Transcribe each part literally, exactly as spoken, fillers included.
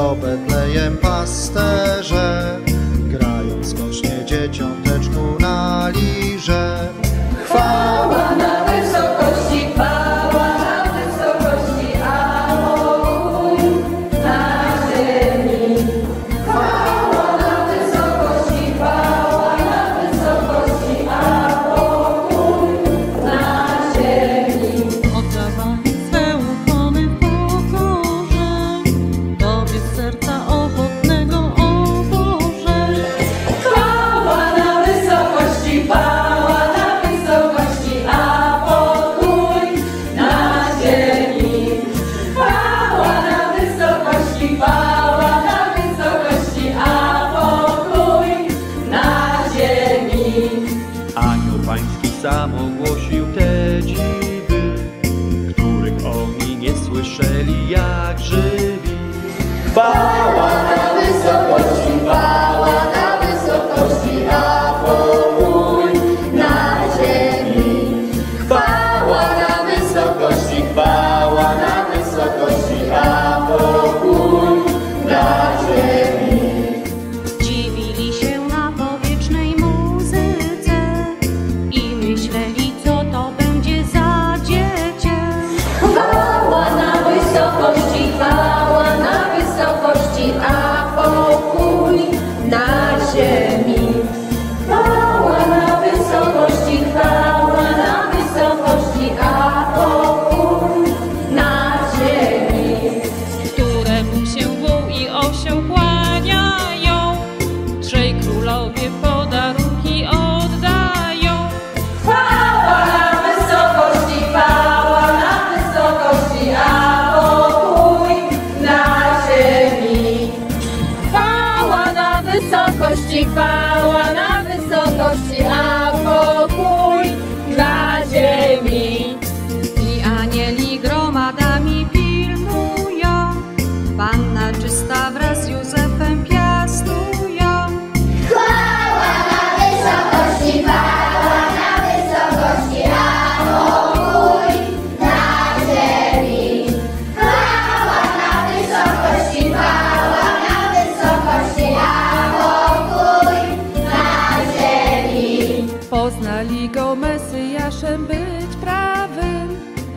do Betlejem pasterze, grają skocznie dzieciąteczku na lirze. Chwała na wysokości, chwała na wysokości, a pokój na ziemi. Chwała na wysokości, chwała na wysokości, a pokój na ziemi. Oddawaj swe ukłony w pokorze, Tobie z serca ochotnego, o Boże. Chwała na wysokości, chwała na wysokości, a pokój na ziemi. Chwała na wysokości, chwała na wysokości, a pokój na ziemi. Anioł pański sam ogłosił te dziwy, których oni nie słyszeli jak żywi. Chwała na wysokości, chwała na wysokości, a pokój na ziemi. Chwała na wysokości, chwała na wysokości, a pokój na ziemi. Dziwili się na powietrznej muzyce i myśleli, co to będzie za dziecię. Chwała na wysokości, chwała na wysokości, a pokój na ziemi. Chwała na wysokości, chwała na wysokości, a pokój na ziemi. Któremu się wół i osioł kłaniają, trzej królowie podarunki oddają. Chwała na wysokości, chwała na wysokości, a pokój na ziemi. Chwała na wysokości, chwała na wysokości, a pokój na ziemi. I anieli gromadami pilnują, Panna czysta wraz z Józefem piastują. Chwała na wysokości, chwała na wysokości, a pokój na ziemi. Chwała na wysokości, chwała na wysokości, a pokój na ziemi. Poznali go Mesjaszem być prawym,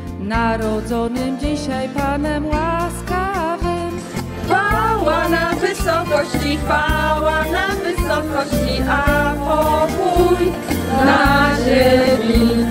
narodzonym dzisiaj Panem łaskawym. Chwała na wysokości, chwała na wysokości, a pokój na ziemi.